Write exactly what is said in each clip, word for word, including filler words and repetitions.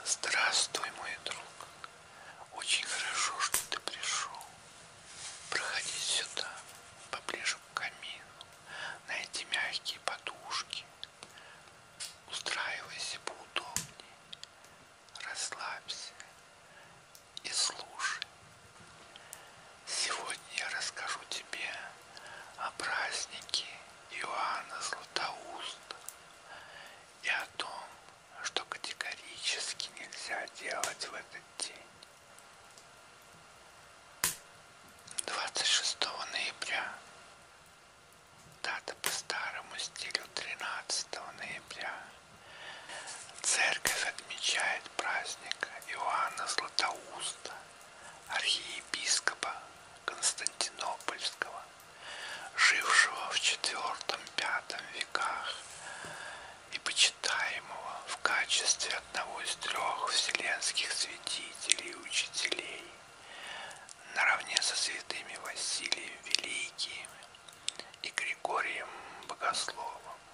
Здравствуй, мой друг. Очень хорошо, что ты пришел. Проходи сюда, поближе к камину, на эти мягкие подушки. Устраивайся поудобнее, расслабься и слушай. Сегодня я расскажу тебе о празднике Иоанна Златоуста и о том, что категорически нельзя делать в этот день. двадцать шестого ноября, дата по старому стилю тринадцатого ноября, церковь отмечает праздник Иоанна Златоуста, архиепископа Константинопольского, жившего в четвёртом-пятом веках и почитаемого в качестве одного из трех вселенских святителей и учителей, наравне со святыми Василием Великим и Григорием Богословом.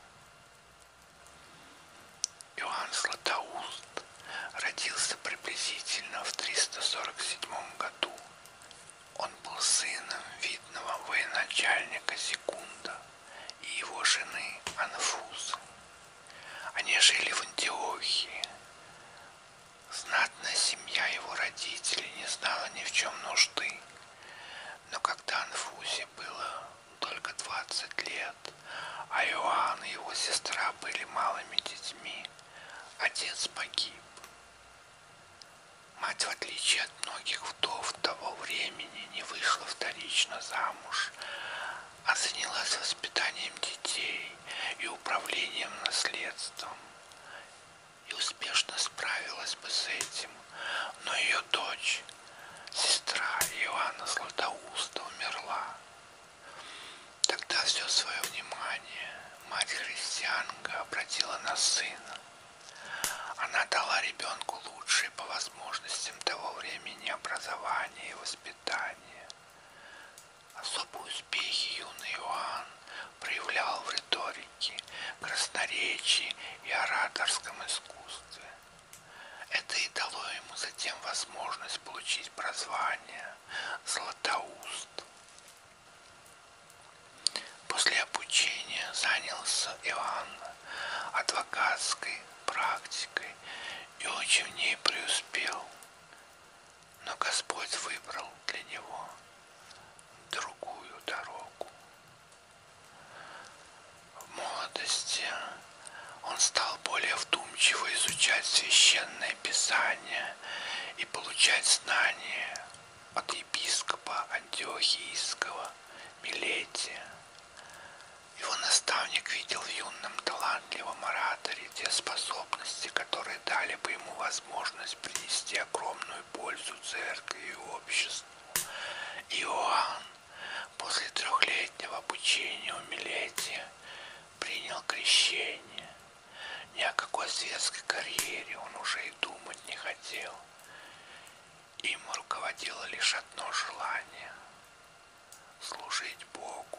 Иоанн Златоуст родился приблизительно в триста сорок седьмом году. Он был сыном видного военачальника Зигунда и его жены Анфусы. Они жили в Антиохии. Знатная семья его родителей не знала ни в чем нужды. Но когда Анфусе было только двадцать лет, а Иоанн и его сестра были малыми детьми, отец погиб. Мать, в отличие от многих вдов того времени, не вышла вторично замуж, а занялась воспитанием детей и управлением наследством. И успешно справилась бы с этим, но ее дочь, сестра Иоанна Златоуста, умерла. Тогда все свое внимание мать-христианка обратила на сына. Она дала ребенку лучшие по возможностям того времени образование и воспитание. Особые успехи юный Иоанн проявлял в риторике, красноречии и ораторском искусстве. Это и дало ему затем возможность получить прозвание Златоуст. После обучения занялся Иоанн адвокатской практикой и очень в ней преуспел. Но Господь выбрал для него другую дорогу. В молодости он стал более вдумчиво изучать священное писание и получать знания от епископа Антиохийского Милетия. Его наставник видел в юном талантливом ораторе те способности, которые дали бы ему возможность принести огромную пользу церкви и обществу. Иоанн после трехлетнего обучения у Милетия принял крещение. Ни о какой светской карьере он уже и думать не хотел. Им руководило лишь одно желание – служить Богу.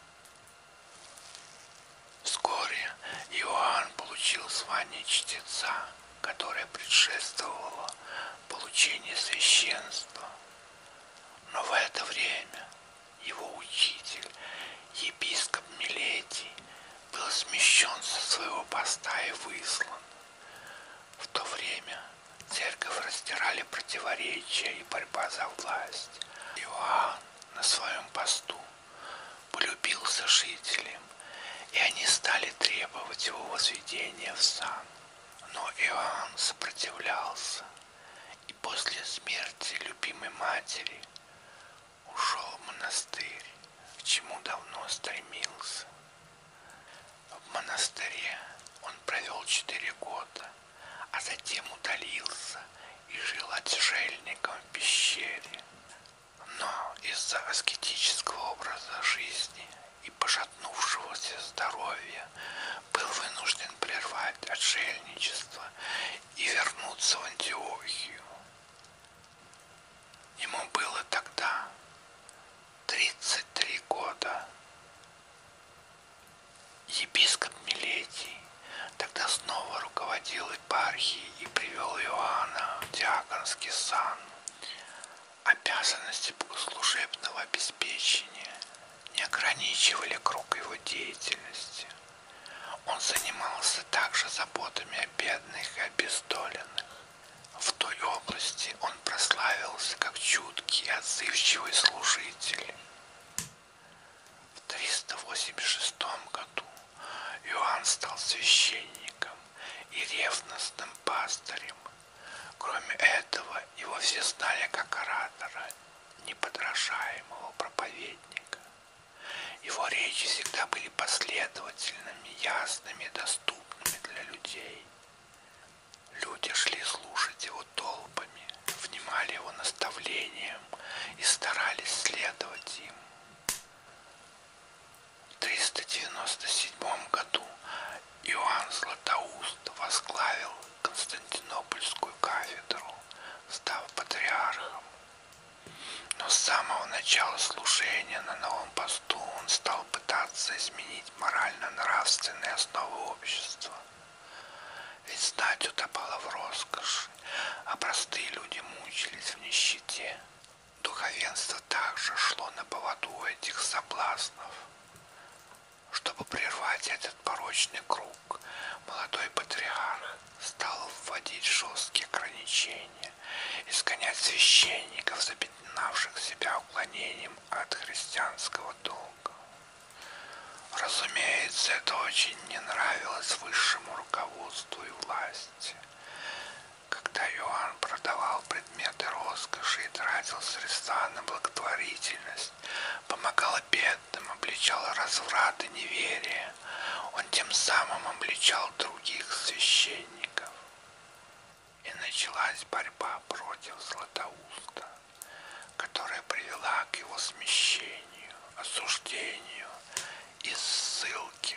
Вскоре Иоанн получил звание чтеца, которое предшествовало получению священства. Но в это время его учитель, епископ Милетий, был смещен со своего поста и выслан. В то время церковь раздирали противоречия и борьба за власть. Иоанн на своем посту полюбился жителям, и они стали требовать его возведения в сан. Но Иоанн сопротивлялся, и после смерти любимой матери ушел в монастырь, к чему давно стремился. В монастыре он провел четыре года, а затем удалился и жил отшельником в пещере. Но из-за аскетического образа жизни и пошатнувшегося здоровья был вынужден прервать отшельничество и вернуться в Антиохию. Ему было тогда тридцать три года. Епископ Милетий тогда снова руководил епархии и привел Иоанна в диаконский сан. Обязанности богослужебного обеспечения не ограничивали круг его деятельности. Он занимался также заботами о бедных и обездоленных. В той области он прославился как чуткий и отзывчивый служитель. В триста восемьдесят шестом году Иоанн стал священником и ревностным пастырем. Кроме этого, его все знали как оратора, неподражаемого проповедника. Его речи всегда были последовательными, ясными и доступными для людей. Люди шли слушать его толпами, внимали его наставлениям и старались следовать им. В триста девяносто седьмом году Иоанн Златоуст возглавил Константинопольскую кафедру, став патриархом. Но с самого начала служения на новом посту он стал пытаться изменить морально-нравственные основы общества. Ведь знать утопала в роскоши, а простые люди мучились в нищете. Духовенство также шло на поводу у этих соблазнов. Чтобы прервать этот порочный круг, молодой патриарх стал вводить жесткие ограничения, изгонять священников, запятнавших себя уклонением от христианского долга. Разумеется, это очень не нравилось высшему руководству и власти. Когда Иоанн продавал предметы роскоши и тратил средства на благотворительность, помогал бедным, обличал разврат и неверие, он тем самым обличал других священников. И началась борьба против Златоуста, которая привела к его смещению, осуждению и ссылке.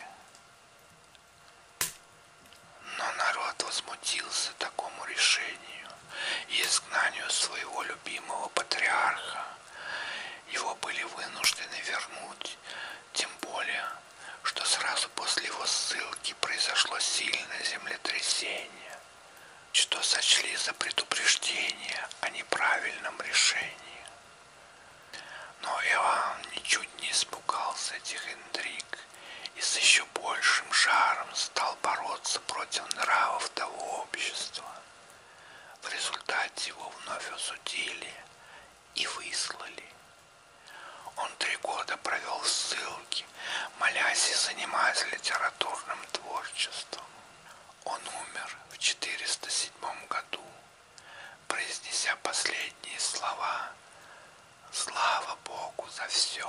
Но народ возмутился такому решению и изгнанию своего любимого патриарха. Его были вынуждены вернуть, тем более, что сразу после его ссылки произошло сильное землетрясение, что сочли за предупреждение о неправильном решении. Но Иоанн ничуть не испугался этих интриг и с еще большим жаром стал бороться против нравов того общества. В результате его вновь осудили и выслали. Он три года провел в ссылке, молясь и занимаясь литературным творчеством. Он умер в четыреста седьмом году, произнеся последние слова: «Слава Богу за все».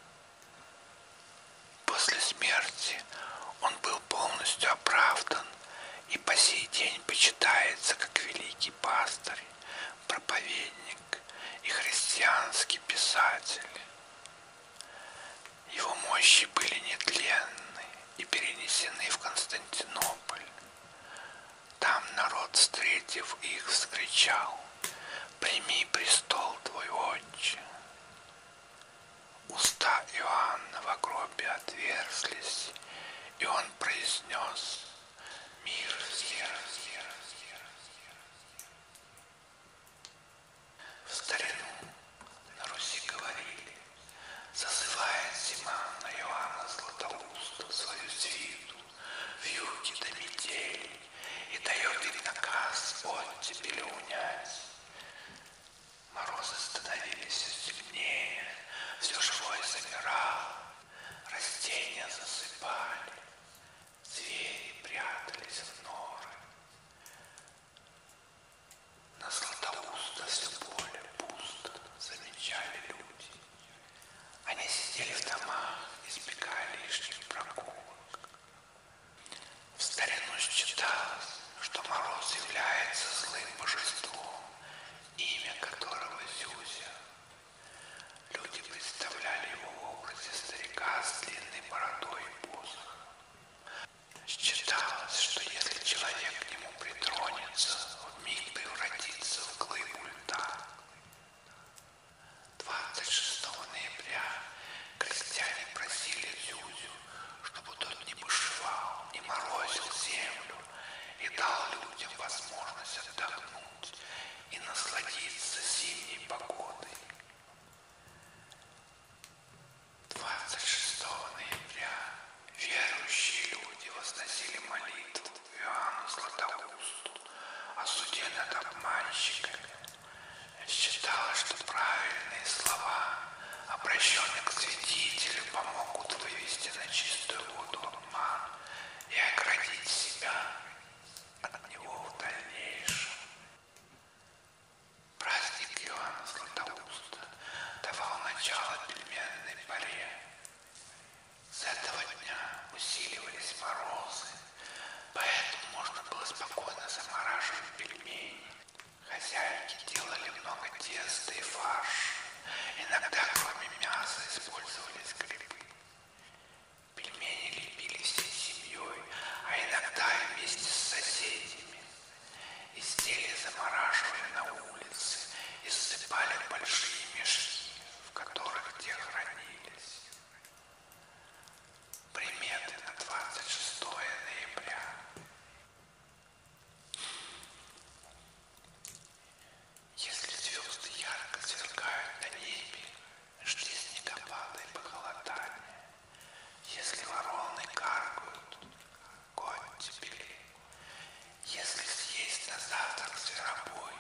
После смерти он был полностью оправдан и по сей день почитается как великий пастырь, проповедник и христианский писатель. Его мощи были нетленны и перенесены в Константинополь. Там народ, встретив их, вскричал: «Прими престол твой, Отче». Уста Иоанна в гробе отверзлись, и он произнес: «Мир всем». В старину на Руси говорили: «Зазывает зима на Иоанна Златоуста свою свиту в юге до метели и дает им наказ оттепели унять». Морозы становились все сильнее, все живое замирало, растения засыпали, звери прятались в норы. На Златоуста все поле пусто, замечали люди. Они сидели в домах, избегая лишних прогулок. В старину считалось, что Мороз является злым божеством, имя которого Зюзя. Люди представляли его в образе старика с длинной бородой и посохом. Считалось, что если человек к нему притронется, вмиг превратится в глыбу льда. двадцать шестого ноября крестьяне просили Зюзю, чтобы тот не бушевал, не морозил землю и дал людям Златоусту о суде над обманщиками. Считалось, что правильные слова, обращенные к свидетелю, помогут вывести на чистую воду обман и оградить себя от него в дальнейшем. Праздник Иоанна Златоуста давал начало пельменной паре. С этого дня усиливались морозы, поэтому можно было спокойно замораживать пельмени. Хозяйки делали много теста и фарша. Иногда, кроме мяса, использовались грибы. Пельмени лепили всей семьей, а иногда и вместе с соседями. Изделия замораживали на улице и засыпали в большие мешки, в которых те хранились. Приметы на двадцать шестое ноября. Если звезды ярко сверкают на небе, жди снегопада и похолодания. Если вороны каркают, год теплее. Если съесть на завтрак зверобой,